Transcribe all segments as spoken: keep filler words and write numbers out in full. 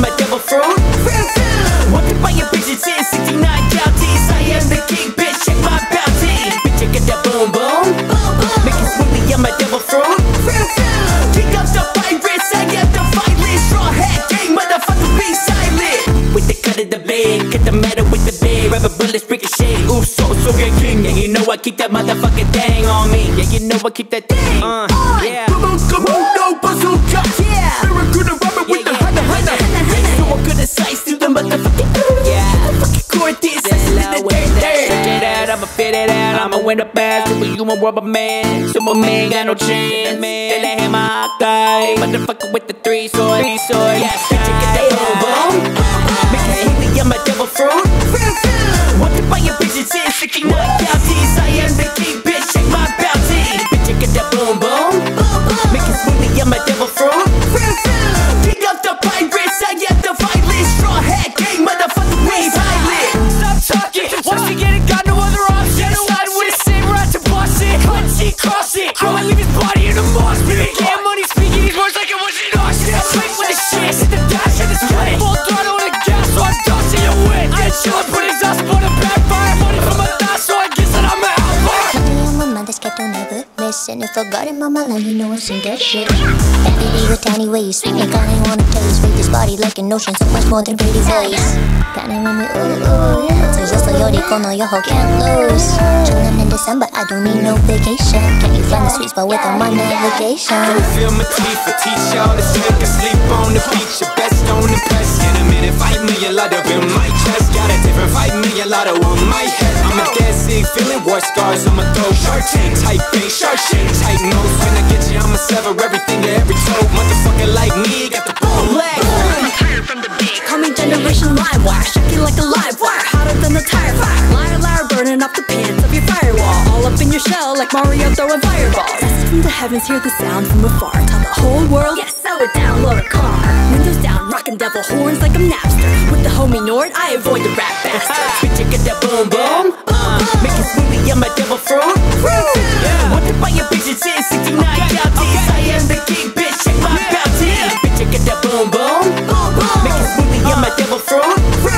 I'm a devil fruit. Wanted by your bitches in sixty-nine counties. I am the king, bitch, check my bounty. Bitch, I got that boom boom. Make it smoothly, I'm a devil fruit. Kick up the pirates, I am the violent. Straw hat gang, motherfucker, be silent. With the cut of the bed, cut the matter with the bed. Rubber bullets, ricochet, ooh, so, so get king. Yeah, you know I keep that motherfucking thing on me. Yeah, you know I keep that thing, uh, yeah. Come on, come on, no bazooka. Yeah. Barracuda rubber with the hunter, hunter. So I'm gonna slice through the motherfucking yeah. Motherfucking core this, slice it in the dirt, dirt. Check it out, I'ma fit it out. I'ma win the pass, superhuman rubber man. Superman got no chance, man. They let him out, guy. Motherfucker with the three sword, three sword. Yeah, check it out, boom, boom. Make it smoothly, I'm a devil fruit. Wanted by your bitches in sixty-nine counties. I am the king, bitch, check my bounty. Bitch, check it out, boom, boom. Make it smoothly, I'm a devil fruit. Kick up the pirates, I am the violent. Straw hat gang, motherfucker, we silent. Stop talking, once you get it, got no other option. Side with a saber out to bust it, cut it, cross it. I might leave his body in a mosh pit. Get money speaking these words like it was an auction. I swing with the shit, hit the dash and it's cut. Full throttle on the gas, so I'm tossing your wit. I'm chillin', put exhaust on the backfire. Money from my thoughts, so I guess that I'm an outlier. Money on my mind, this cat don't ever miss. And if I got him on my line, you know I'm some dead shit. That baby with tiny waist, sweet make I ain't wanna taste. Make this body like an ocean, so much more than pretty voice. Kinda make me ooh ooh. So just like your dick, no, your hoe can't lose. Chillin' in December, I don't need no vacation. Can you find the sweet spot with my navigation? Don't feel my teeth, I teach y'all to sink and sleep on the beach. Your best on the press. In a minute, five million lot up in my chest. Got a different five million lot on my head. I'm a dead sick, feeling war scars on my throat. Shark tank, tight face, shark shit, tight nose. When I get you, I'ma sever everything to every toe. Motherfucker like me, got the boom leg. I'm tired from the beat, call me Generation Live Wire. Shaking like a live wire, hotter than a tire fire. Liar, liar, burning off the pants of your firewall. All up in your shell like Mario throwing fireballs. Blessed from the heavens, hear the sound from afar. Tell the whole world, yes, slow it down, load a car. Windows down, rockin' devil horns like I'm Napster. With the homie Nord, I avoid the rap bastard. Bitch, I got that boom, boom. Uh, make it smoothly, I'm a devil fruit. Wanted by your bitches in sixty-nine counties. I am the king, bitch, check my bounty. Bitch, I got that boom, boom. Make it smoothly, I'm a devil fruit.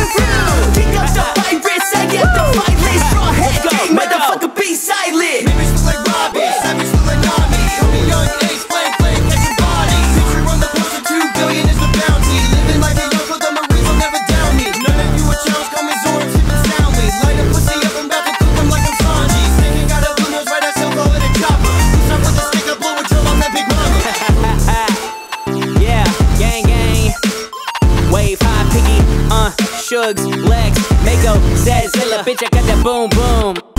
Kick up the pirates, I am the violent. Straw hat gang, motherfucker, be silent. Maybe it's like Robbie, savage like Nami. Cody young, ace, blank, blank, catching bodies. Picture on the poster, two billion is the bounty. Living like a young, the Marines will never down me. None of you are chumps, call me Zora, tipping soundly. Light a pussy up, I'm about to cook them like I'm Sanji. Thinking got a blue nose, right, I still call it a chopper. Start with a stick, I blow a drill on that big mama. Yeah, gang, gang. Wave high, piggy, uh, Shugs, Lex, Mako, Zazilla. Bitch, I got that boom, boom.